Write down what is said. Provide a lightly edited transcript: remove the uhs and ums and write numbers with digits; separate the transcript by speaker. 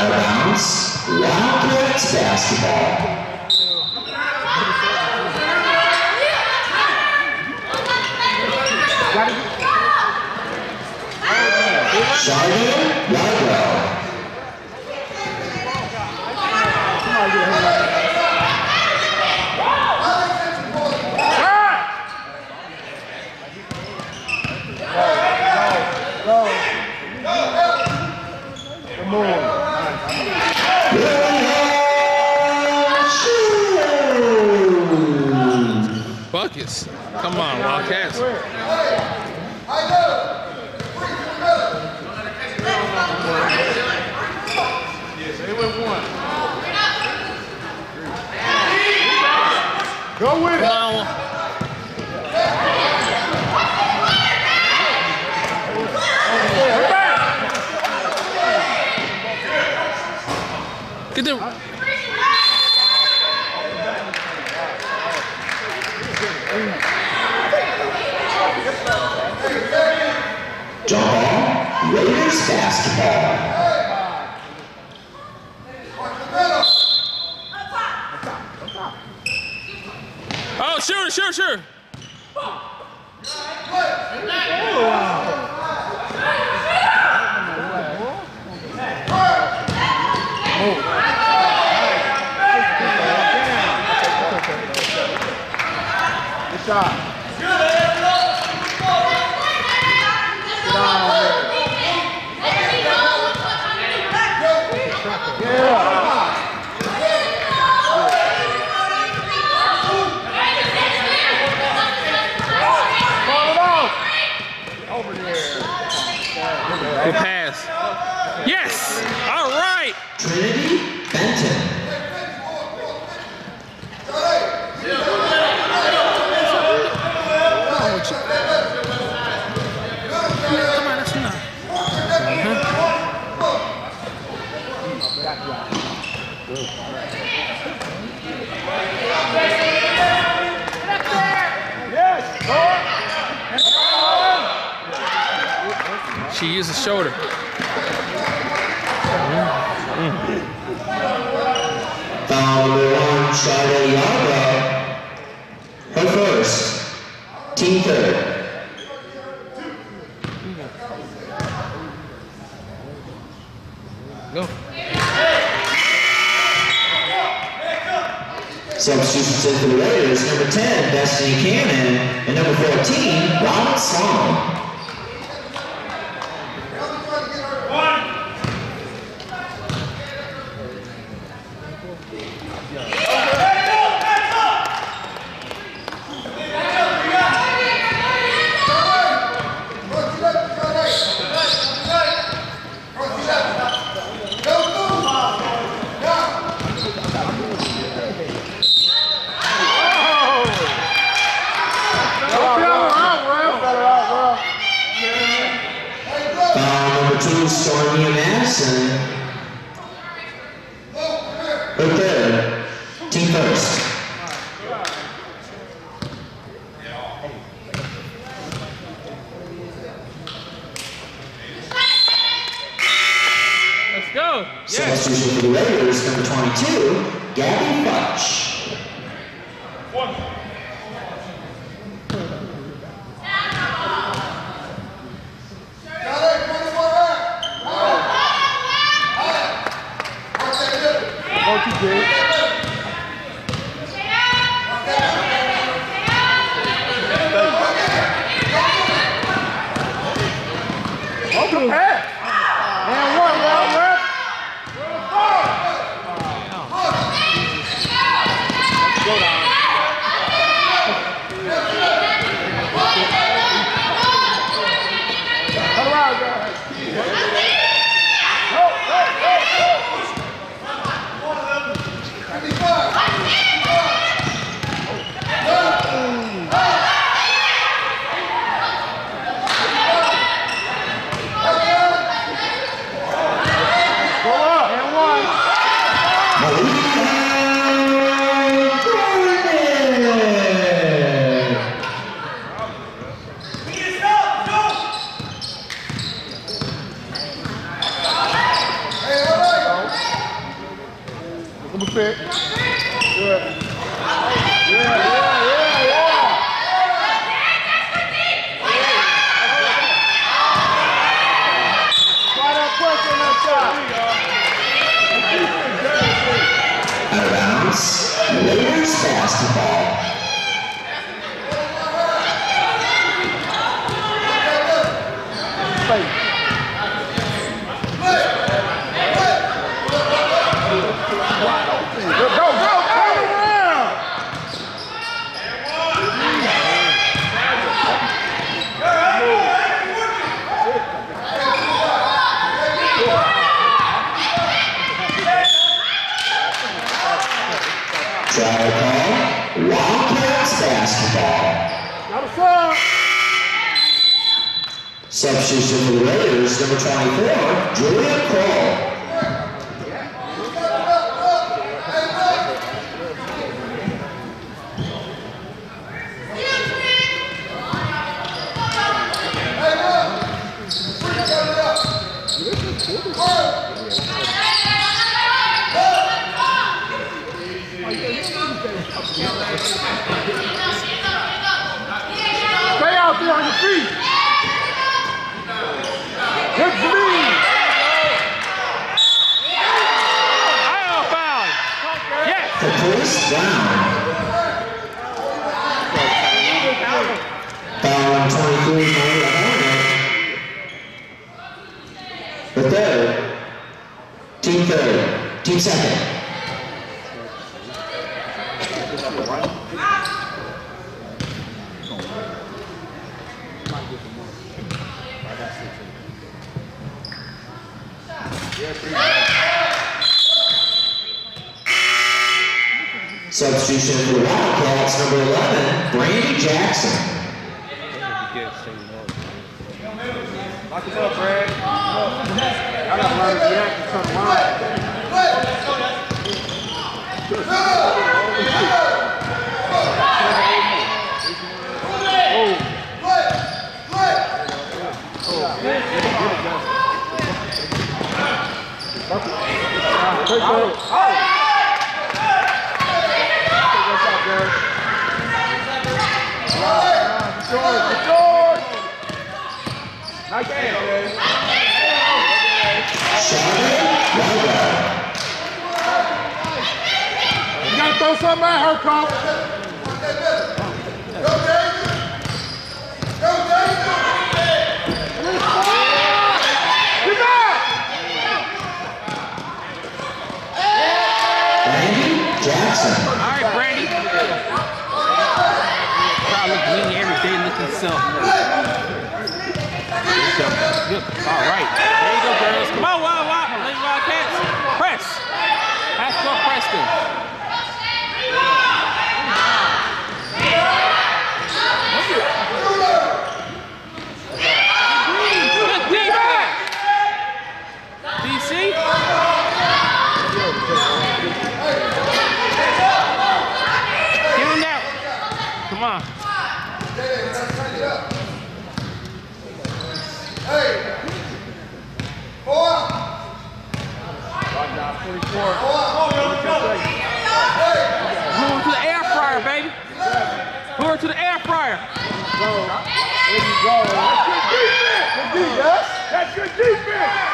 Speaker 1: Out of bounds, Wildcats basketball. Chardon Ludlow.
Speaker 2: Come on.
Speaker 3: Buckets. Come on, Wildcats.
Speaker 2: Go with it.
Speaker 3: Get the.
Speaker 1: Jump ball, Raiders basketball.
Speaker 3: Oh, sure.
Speaker 2: Good shot.
Speaker 3: Good pass. Yes! All right!
Speaker 1: Trinity Benton.
Speaker 3: Come on, that's enough. She used his shoulder.
Speaker 1: Foul number 1, Charlotte Yarbrough. Her first. Team third.
Speaker 3: Go.
Speaker 1: Substitutions in for the Raiders, number 10, Destiny Cannon, and number 14, Robin Sloan. Stormy Madison. Her third. Team first.
Speaker 3: Let's go.
Speaker 1: Substitution for the Raiders, number 22, Gabby Futch.
Speaker 2: Number 6. Good. Yeah. Try that push in that shot.
Speaker 1: Out of bounds. Lakers basketball. Trial call, Wildcats basketball. Substitution for the Raiders, number 24, Julia Cole.
Speaker 2: Stay out there on your feet. Hit me.
Speaker 3: I'll foul. Yes.
Speaker 1: The police down. Foul on 23 for the Hornet. The third. Team third. Team second. Substitution for the Wildcats, number 11, Brandy Jackson.
Speaker 2: Lock it up, Brad. Y'all got to learn to react to some line. Nice game. You gotta throw something at her, coach. Go, David. Go, David. Get back.
Speaker 1: Brandy Jackson.
Speaker 3: All right, Brandy. Try to look mean every day, look himself. Good. All right. There you go, girls. Come on, Wildcats. Press. Pascal Preston. Good defense. DC. Get him out. Come on.
Speaker 2: Hey! 4! 24.
Speaker 3: Move to the air fryer, baby. Move to the air fryer.
Speaker 2: There you go. That's good defense. That's good defense.